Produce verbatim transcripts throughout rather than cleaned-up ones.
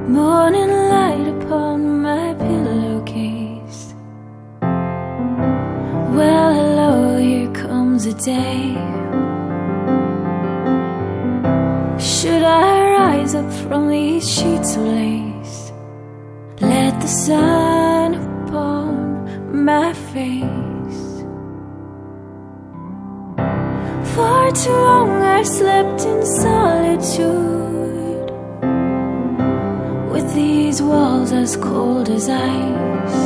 Morning light upon my pillowcase. Well, hello, here comes a day. Should I rise up from these sheets of lace? Let the sun upon my face. For too long I slept in solitude, with these walls as cold as ice.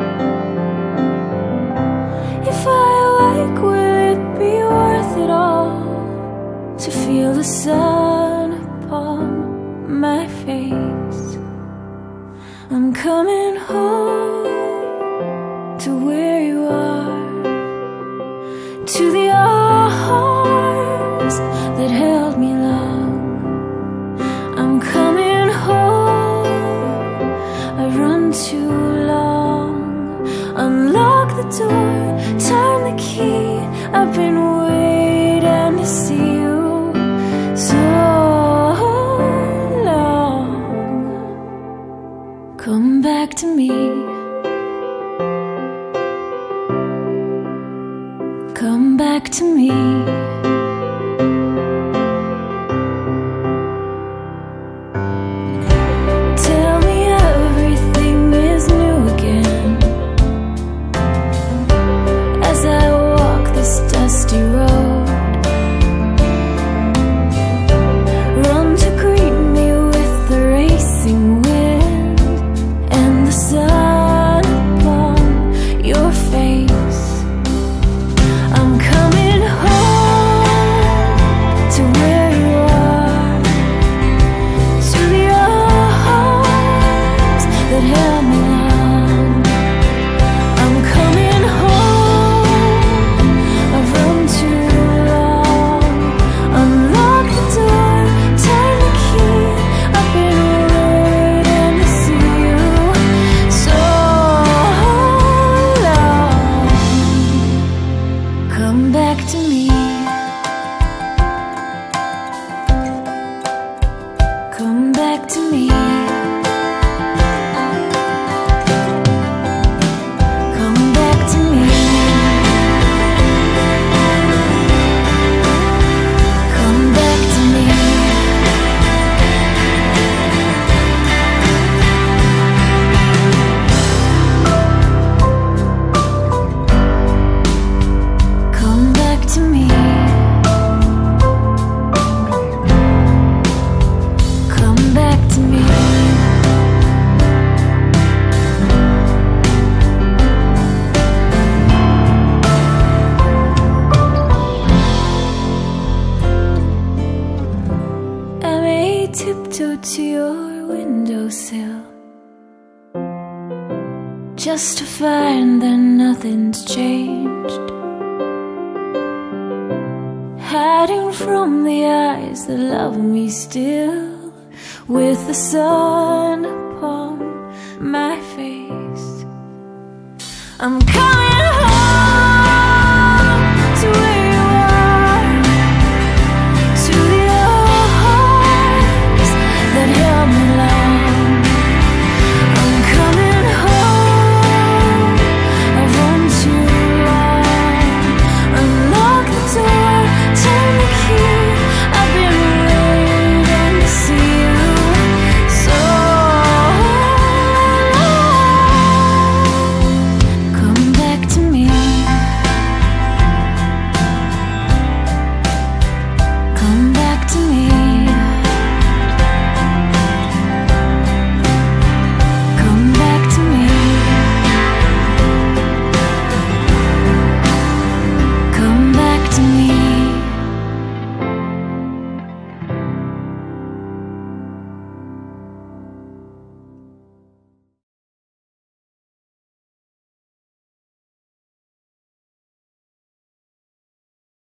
If I awake, will it be worth it all to feel the sun upon my face? I'm coming home to where you are, to the arms that held me long. I'm coming home, I've run too long. Unlock the door, turn the key. I've been waiting to see you so long. Come back to me. Come back to me. Tell me everything is new again, as I walk this dusty road. Run to greet me with the racing wind and the sun upon your face. I'm coming home to where you are, to the arms that held me long. I'm coming home, I've run too long. Unlock the door, turn the key. I've been waiting to see you so long. Come back to me. Come back to me. Come back to me. Come back to me. Come back to me. Come back to me. I may tiptoe to your windowsill, just to find that nothing's changed, hiding from the eyes that love me still, with the sun upon my face. I'm coming home.